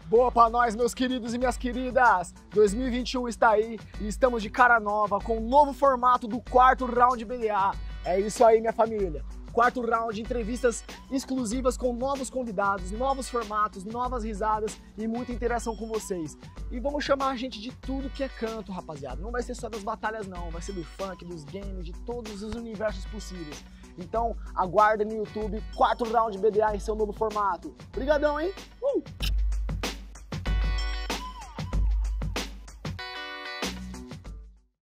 Boa pra nós, meus queridos e minhas queridas! 2021 está aí e estamos de cara nova com um novo formato do quarto round BDA. É isso aí, minha família. Quarto round, entrevistas exclusivas com novos convidados, novos formatos, novas risadas e muita interação com vocês. E vamos chamar a gente de tudo que é canto, rapaziada. Não vai ser só das batalhas não, vai ser do funk, dos games, de todos os universos possíveis. Então, aguardem no YouTube, quarto round BDA em seu novo formato. Obrigadão, hein?